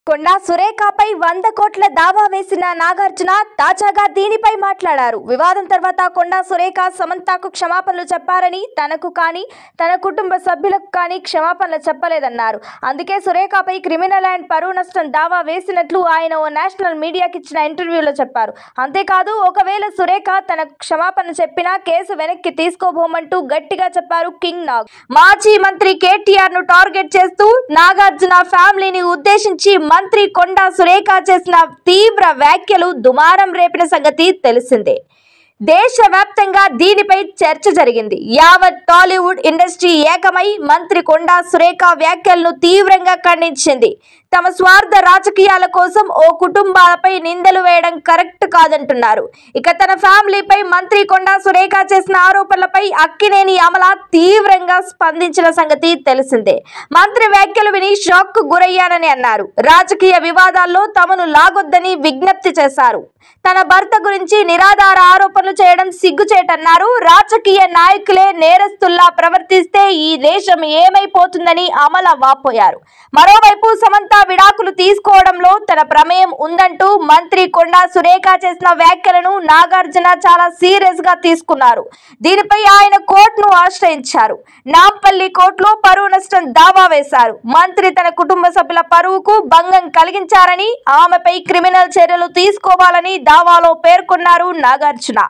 కొండా సురేఖపై 100 కోట్ల దావా వేసిన నాగార్జున తాజాగా దీనిపై మాట్లాడారు. వివాదం తర్వాత కొండా సురేఖ సమంతకు క్షమాపణలు చెప్పారని, తనకు కానీ తన కుటుంబ సభ్యులకు కానీ క్షమాపణలు చెప్పలేదన్నారు. అందుకే సురేఖపై క్రిమినల్ అండ్ పరువు నష్టం దావా వేసినట్లు ఆయన ఓ నేషనల్ మీడియాకి ఇచ్చిన ఇంటర్వ్యూలో చెప్పారు. అంతేకాదు, ఒకవేళ సురేఖ తనకు క్షమాపణ చెప్పినా కేసు వెనక్కి తీసుకోబోమంటూ గట్టిగా చెప్పారు కింగ్ నాగ్. మాజీ మంత్రి కేటీఆర్ ను టార్గెట్ చేస్తూ నాగార్జున ఫ్యామిలీని ఉద్దేశించి మంత్రి కొండా సురేఖ చేసిన తీవ్ర వ్యాఖ్యలు దుమారం రేపిన సంగతి తెలిసిందే. దేశవ్యాప్తంగా దీనిపై చర్చ జరిగింది. యావత్ టాలీవుడ్ ఇండస్ట్రీ ఏకమై మంత్రి కొండా సురేఖ వ్యాఖ్యలను తీవ్రంగా ఖండించింది. తమ స్వార్థ రాజకీయాల కోసం ఓ కుటుంబాలపై నిందలు వేయడం కరెక్ట్ కాదంటున్నారు. ఇక తన ఫ్యామిలీపై మంత్రి కొండా సురేఖ చేసిన ఆరోపణలపై అక్కినేని అమల తీవ్రంగా స్పందించిన సంగతి తెలిసిందే. మంత్రి వ్యాఖ్యలు విని షాక్ కు గురయ్యానని అన్నారు. రాజకీయ వివాదాల్లో తమను లాగొద్దని విజ్ఞప్తి చేశారు. తన భర్త గురించి నిరాధార ఆరోపణలు చేయడం సిగ్గుచేటన్నారు. రాజకీయ నాయకులే నేరస్తుల్లా ప్రవర్తిస్తే ఈ దేశం ఏమైపోతుందని అమల వాపోయారు. మరోవైపు సమంత విడాకులు తీసుకోవడంలో తన ప్రమేయం ఉందంటూ మంత్రి కొండా సురేఖ చేసిన వ్యాఖ్యలను నాగార్జున చాలా సీరియస్ గా తీసుకున్నారు. దీనిపై ఆయన కోర్టును ఆశ్రయించారు. నాంపల్లి కోర్టులో పరువు నష్టం దావా వేశారు. మంత్రి తన కుటుంబ సభ్యుల పరువుకు భంగం కలిగించారని, ఆమెపై క్రిమినల్ చర్యలు తీసుకోవాలని దావాలో పేర్కొన్నారు నాగార్జున.